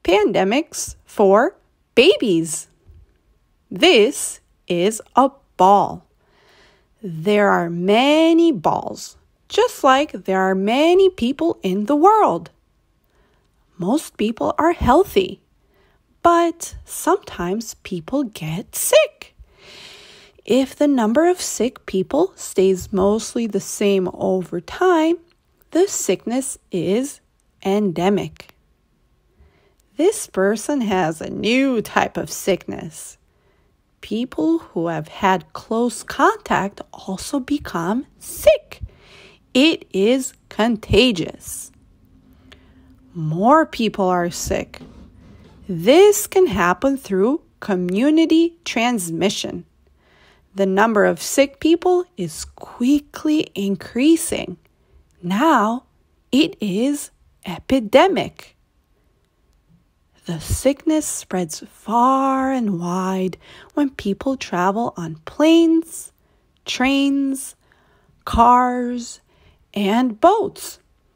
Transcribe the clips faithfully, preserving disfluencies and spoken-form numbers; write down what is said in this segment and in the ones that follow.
pandemics for babies. This is a ball. There are many balls, just like there are many people in the world. Most people are healthy, but sometimes people get sick. If the number of sick people stays mostly the same over time, the sickness is endemic. This person has a new type of sickness. People who have had close contact also become sick. It is contagious. More people are sick. This can happen through community transmission. The number of sick people is quickly increasing. Now it is epidemic. The sickness spreads far and wide when people travel on planes, trains, cars, and boats.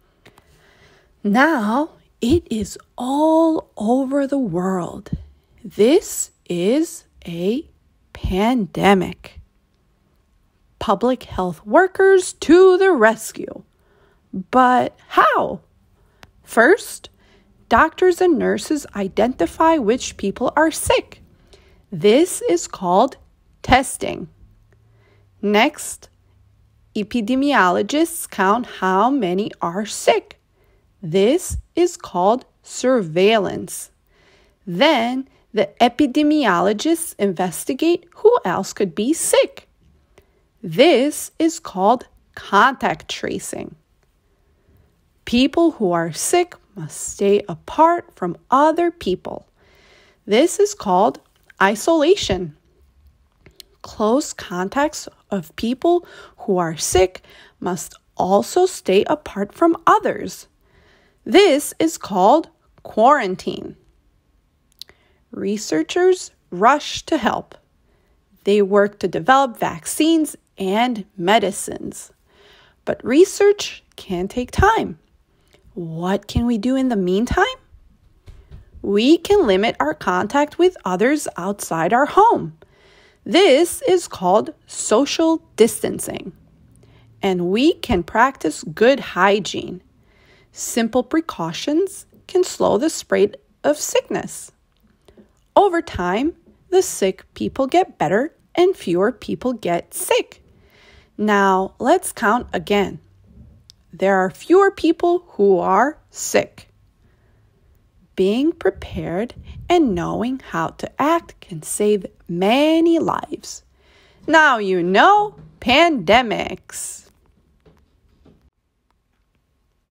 Now it is all over the world. This is a pandemic. Public health workers to the rescue. But how? First, doctors and nurses identify which people are sick. This is called testing. Next, epidemiologists count how many are sick. This is called surveillance. Then, the epidemiologists investigate who else could be sick. This is called contact tracing. People who are sick must stay apart from other people. This is called isolation. Close contacts of people who are sick must also stay apart from others. This is called quarantine. Researchers rush to help. They work to develop vaccines and medicines. But research can take time. What can we do in the meantime? We can limit our contact with others outside our home. This is called social distancing. And we can practice good hygiene. Simple precautions can slow the spread of sickness. Over time, the sick people get better and fewer people get sick. Now, let's count again. There are fewer people who are sick. Being prepared and knowing how to act can save many lives. Now you know pandemics.